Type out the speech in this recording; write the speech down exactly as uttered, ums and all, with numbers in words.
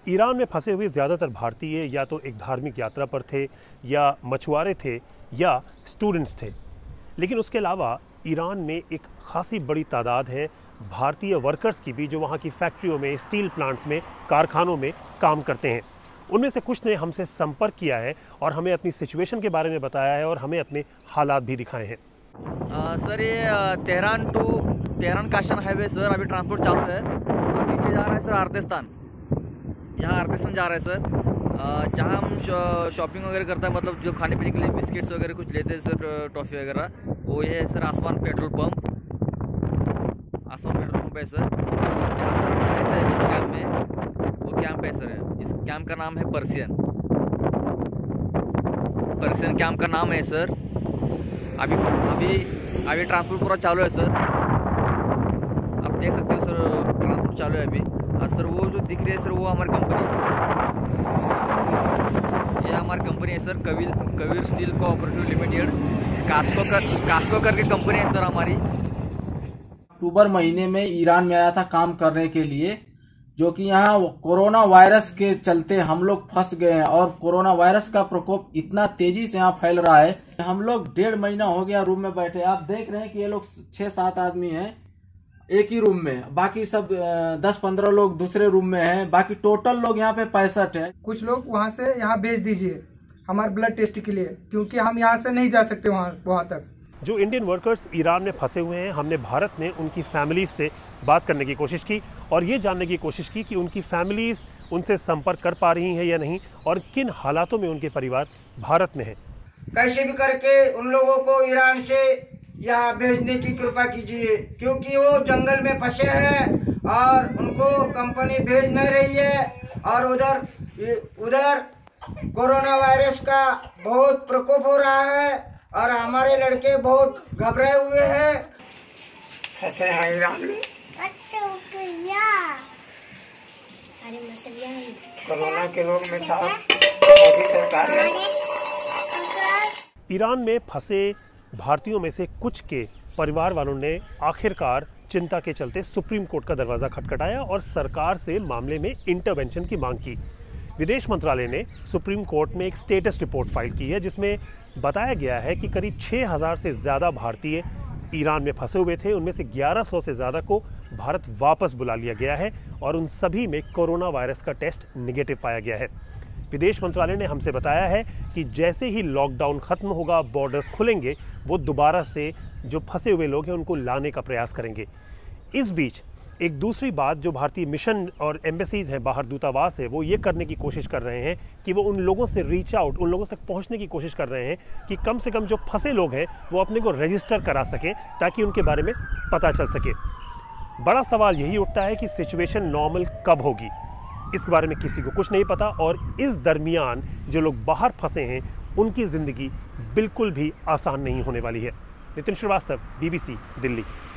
Iran में फंसे हुए ज़्यादातर भारतीय या तो एक धार्मिक यात्रा पर थे, या मछुआरे थे, या स्टूडेंट्स थे। लेकिन उसके अलावा ईरान में एक खासी बड़ी तादाद है भारतीय वर्कर्स की भी, जो वहाँ की फैक्ट्रियों में, स्टील प्लांट्स में, कारखानों में काम करते हैं। उनमें से कुछ ने हमसे संपर्क किया है और हमें अपनी सिचुएशन के बारे में बताया है और हमें अपने हालात भी दिखाए हैं। आ, सर ये Tehran to Tehran Kashan highway sir, अभी ट्रांसपोर्ट चालू है। नीचे जा रहा है सर आर्तिस्तान, यहाँ आर्तिस्तान जा रहा है सर, जहाँ हम शॉपिंग वगैरह करता है, मतलब जो खाने पीने के लिए बिस्किट्स वगैरह कुछ लेते हैं सर, टॉफ़ी वगैरह, वो ये है sir Asman petrol pump. Asman petrol pump है सर, इस कैंप में, वो कैंप है सर। इस कैंप का नाम है पर्सियन पर्सियन कैंप का नाम है सर। अभी अभी अभी ट्रांसपोर्ट पूरा चालू है सर, आप देख सकते हो सर, ट्रांसपोर्ट चालू है अभी। और सर वो जो दिख रही है सर, वो हमारी कंपनी है सर, ये हमारी कंपनी है sir, Kavir Kavir steel cooperative limited, Kasco कर कास्को करके कंपनी है सर हमारी। अक्टूबर महीने में ईरान में आया था काम करने के लिए, जो कि यहाँ कोरोना वायरस के चलते हम लोग फंस गए हैं और कोरोना वायरस का प्रकोप इतना तेजी से यहाँ फैल रहा है। हम लोग डेढ़ महीना हो गया रूम में बैठे। आप देख रहे हैं कि ये लोग छह सात आदमी हैं एक ही रूम में, बाकी सब दस पंद्रह लोग दूसरे रूम में हैं, बाकी टोटल लोग यहाँ पे पैंसठ है। कुछ लोग वहाँ से यहाँ भेज दीजिए हमारे ब्लड टेस्ट के लिए, क्योंकि हम यहाँ से नहीं जा सकते वहाँ वहाँ तक। जो इंडियन वर्कर्स ईरान में फंसे हुए हैं, हमने भारत में उनकी फैमिलीज से बात करने की कोशिश की और ये जानने की कोशिश की कि उनकी फैमिलीज उनसे संपर्क कर पा रही हैं या नहीं, और किन हालातों में उनके परिवार भारत में हैं। कैसे भी करके उन लोगों को ईरान से यहाँ भेजने की कृपा कीजिए, क्योंकि वो जंगल में फंसे हैं और उनको कंपनी भेज नहीं रही है, और उधर उधर कोरोना वायरस का बहुत प्रकोप हो रहा है और हमारे लड़के बहुत घबराए हुए हैं, फंसे हैं ईरान में। कोरोना के रोग में साहब मोदी सरकार ने ईरान में फंसे भारतीयों में से कुछ के परिवार वालों ने आखिरकार चिंता के चलते सुप्रीम कोर्ट का दरवाज़ा खटखटाया और सरकार से मामले में इंटरवेंशन की मांग की। विदेश मंत्रालय ने सुप्रीम कोर्ट में एक स्टेटस रिपोर्ट फाइल की है, जिसमें बताया गया है कि करीब छह हज़ार से ज़्यादा भारतीय ईरान में फंसे हुए थे। उनमें से ग्यारह सौ से ज़्यादा को भारत वापस बुला लिया गया है और उन सभी में कोरोना वायरस का टेस्ट निगेटिव पाया गया है। विदेश मंत्रालय ने हमसे बताया है कि जैसे ही लॉकडाउन खत्म होगा, बॉर्डर्स खुलेंगे, वो दोबारा से जो फंसे हुए लोग हैं उनको लाने का प्रयास करेंगे। इस बीच एक दूसरी बात, जो भारतीय मिशन और एम्बेसीज हैं, बाहर दूतावास है, वो ये करने की कोशिश कर रहे हैं कि वो उन लोगों से रीच आउट, उन लोगों तक पहुंचने की कोशिश कर रहे हैं कि कम से कम जो फंसे लोग हैं वो अपने को रजिस्टर करा सकें, ताकि उनके बारे में पता चल सके। बड़ा सवाल यही उठता है कि सिचुएशन नॉर्मल कब होगी, इस बारे में किसी को कुछ नहीं पता, और इस दरमियान जो लोग बाहर फंसे हैं उनकी ज़िंदगी बिल्कुल भी आसान नहीं होने वाली है। नितिन श्रीवास्तव, बीबीसी दिल्ली।